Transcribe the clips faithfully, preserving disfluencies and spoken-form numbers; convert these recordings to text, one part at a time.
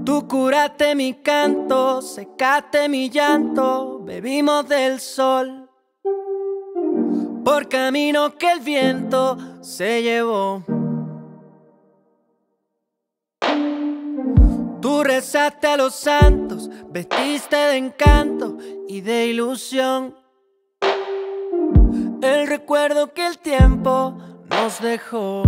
Tú curaste mi canto, secaste mi llanto, bebimos del sol por caminos que el viento se llevó. Tú rezaste a los santos, vestiste de encanto y de ilusión el recuerdo que el tiempo nos dejó.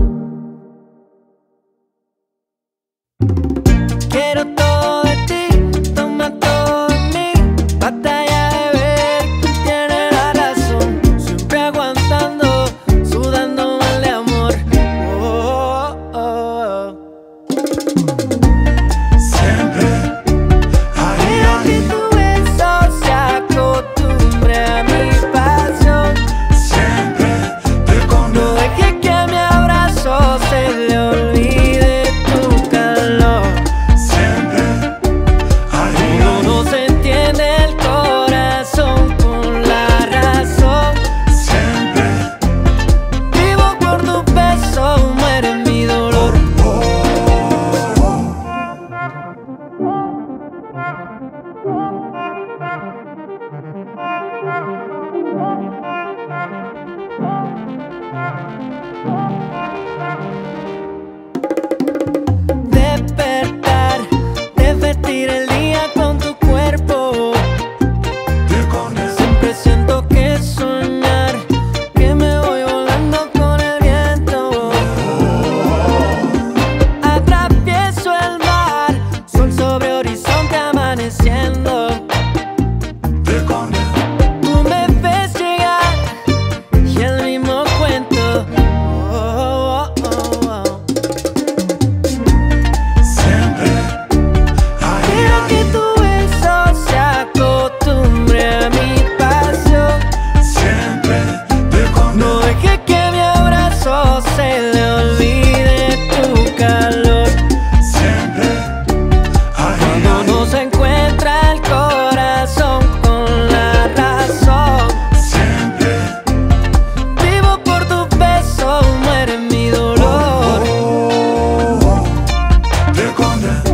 Quiero todo de ti, toma todo de mí, batalla de ver quién tiene la razón, siempre aguantando, sudando mal de amor. Oh, oh, oh. Siempre ahí, Quiero que ahí. tu beso se acostumbre a mi pasión. Siempre te No conozco. dejes que mi abrazo se le olvide tu calor. Siempre ahí, No ahí. nos entiende el corazón con la razón. Siempre Vivo por tu beso, muere mi dolor. Despertar, desvestir el día con tu cuerpo. te conozco. Siempre siento que es soñar, que me voy volando con el viento. Atravieso el mar, sol sobre horizonte amaneciendo. Te conozco. Tú me ves llegar y el mismo cuento. Oh, oh, oh, oh. Siempre ahí, Quiero ahí. que tu beso se acostumbre a mi pasión. Siempre te No conozco. dejes que mi abrazo se le olvide tu calor. Siempre ahí, Cuando ahí. no se encuentra el corazón con la razón. Siempre Vivo por tus besos, muere mi dolor. te conozco.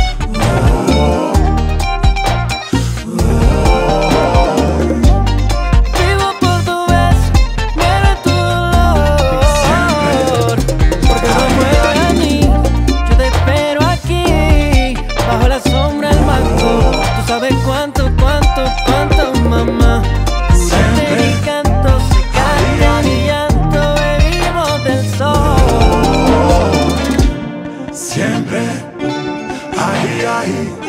Vivo por tu beso, muere tu dolor. Porque no mueve a mí, yo te espero aquí, bajo la sombra del manto. Tú sabes cuánto, cuánto, cuánto, mamá. Curaste mi canto, secaste mi llanto, bebimos del sol. Siempre ahí, ahí.